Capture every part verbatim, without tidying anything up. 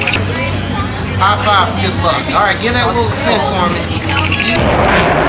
High five, good luck. All right, give that little spin for me.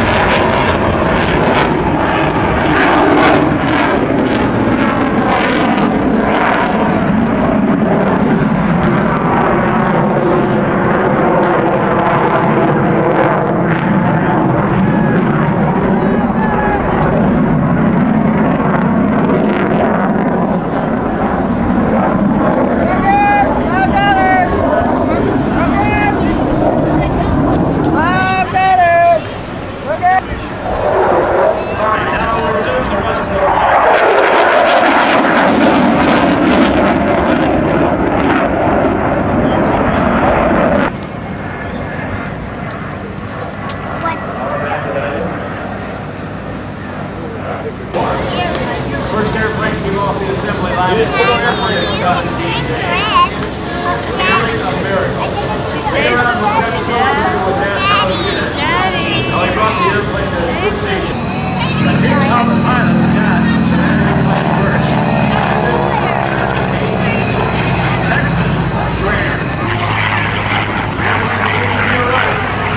First airplane to go off the assembly line. This airplane across the D J. She saves some money, Dad. Daddy. Oh, he brought the airplane to the station. But here's how the pilots got to that airplane first. Texas Dream. You're right.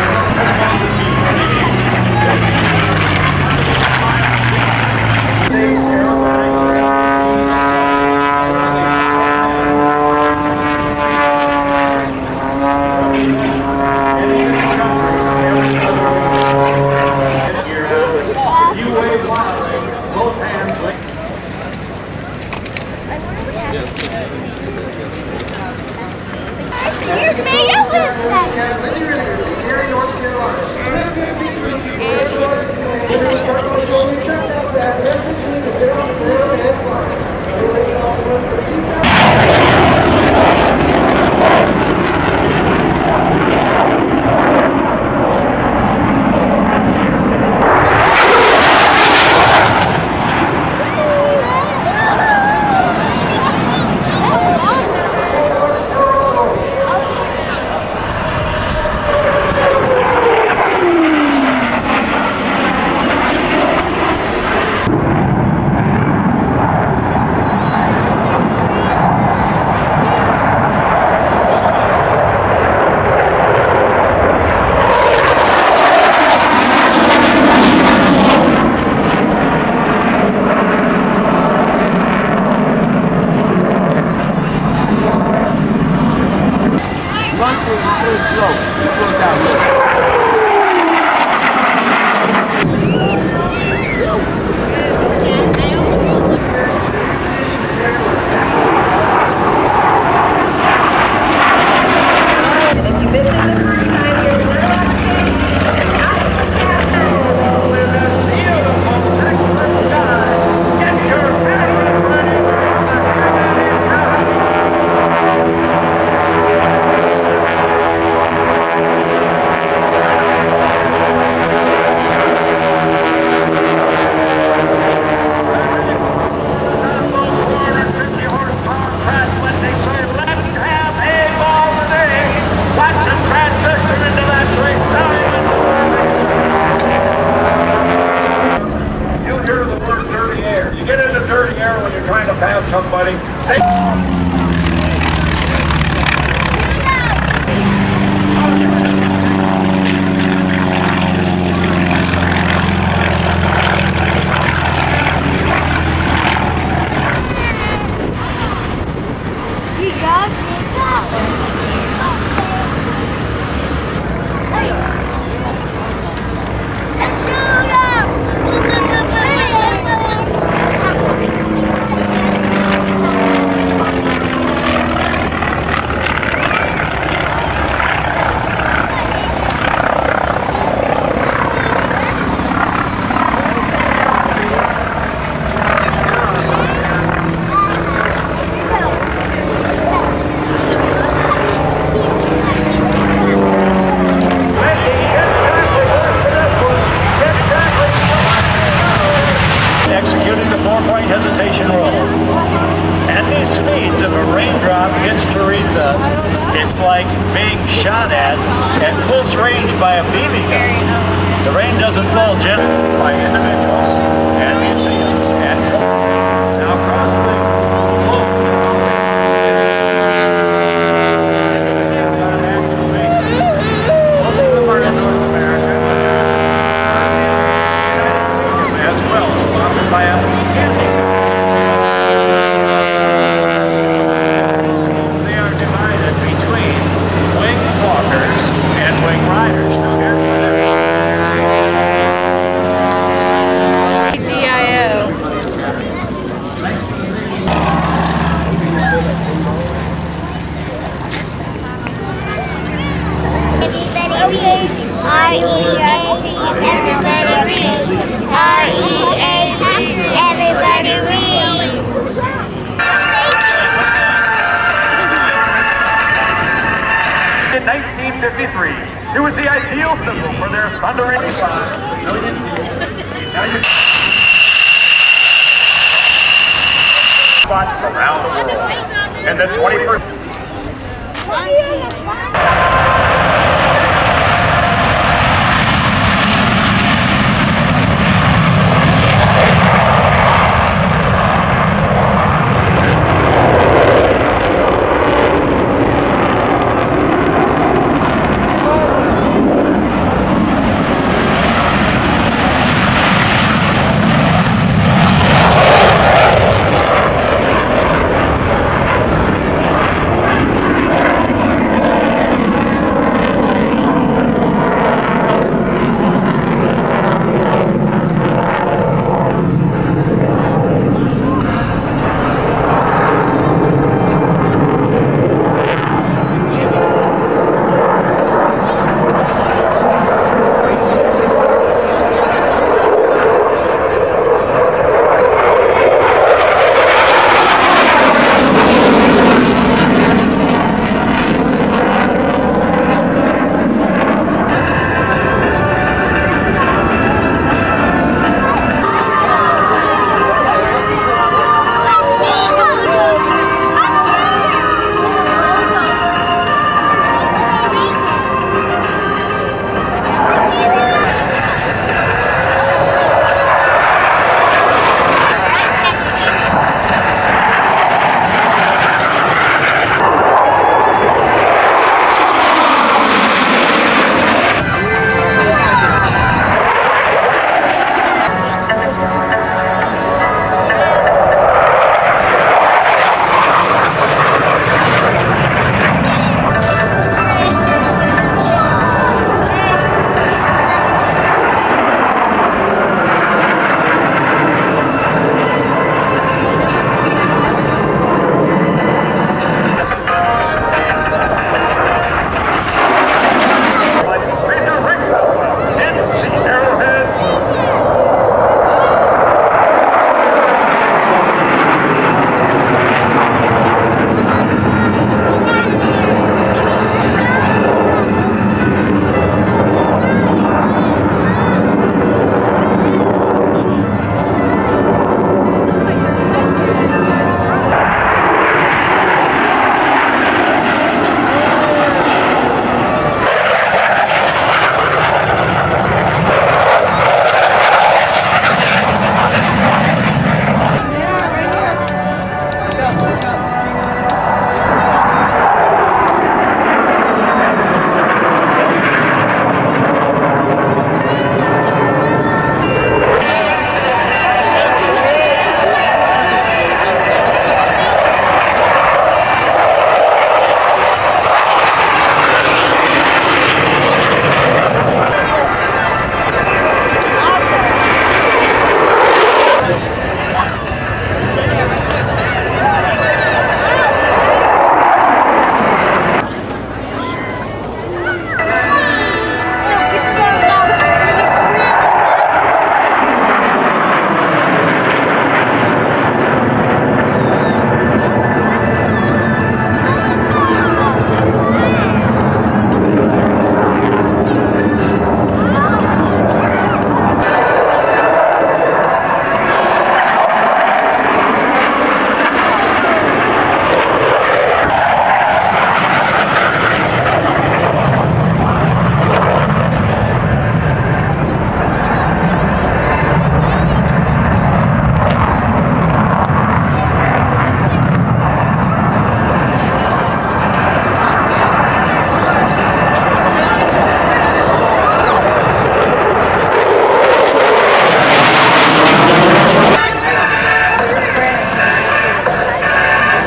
Somebody. It's like being shot at at close range by a B B gun. The rain doesn't fall gently by individuals and museums and now across the globe. swing riders. Now here's D I O. Everybody reads. R E A G. Everybody reads. R E A G. Everybody reads. in nineteen fifty-three. It was the ideal symbol for their thundering five million views. Now you spots around the world. In the twenty-first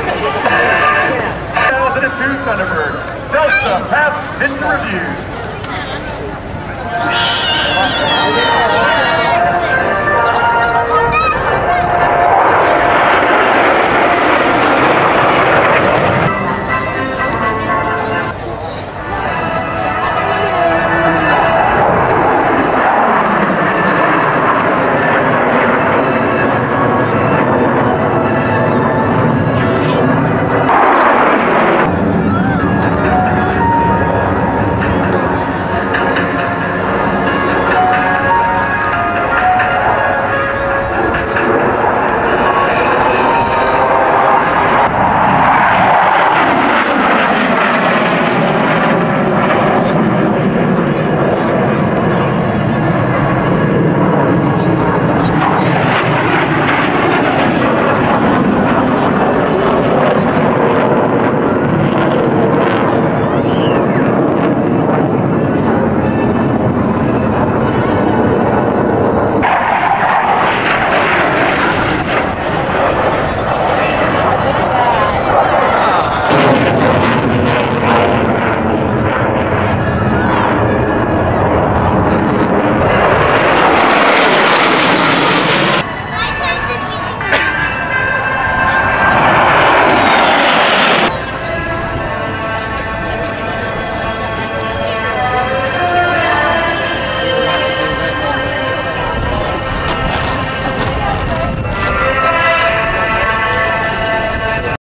Thunderbirds. Delta passed its review. Daddy.